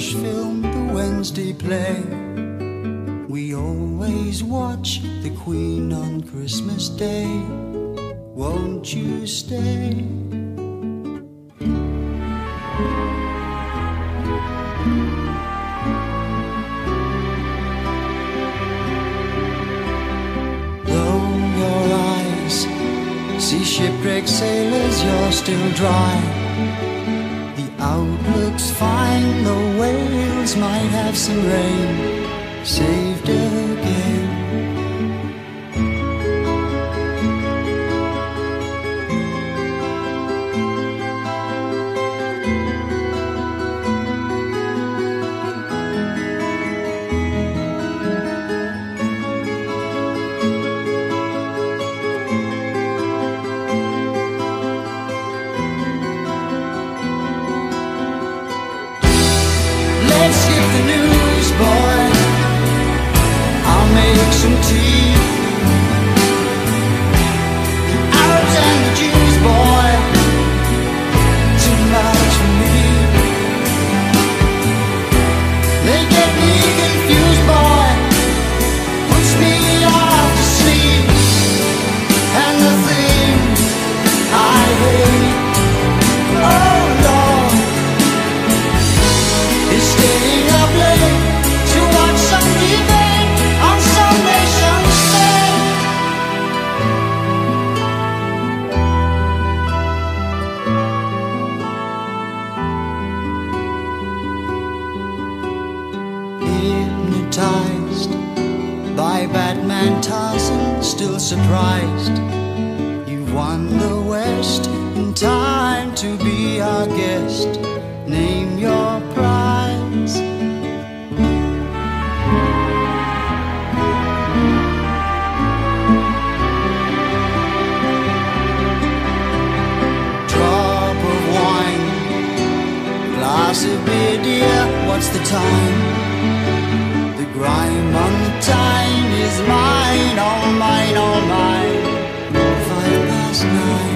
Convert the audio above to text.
English film, the Wednesday play. We always watch the Queen on Christmas Day. Won't you stay? Though your eyes see shipwrecked sailors, you're still dry. The outlook's fine, the whales might have some rain. Saved again. Let's skip the news, boy. I'll make some tea. The Arabs and the Jews, boy, too much for me. They get me confused, boy, puts me off to sleep. And the thing I hate, oh Lord, is staying up late to watch some debate on some nation's state. Hypnotized by Batman Tarzan, still surprised you've won the West in time to be our guest. Name your prize. Drop of wine, glass of beer, dear, what's the time? The grime on the time is mine, all mine, all mine. 9:05.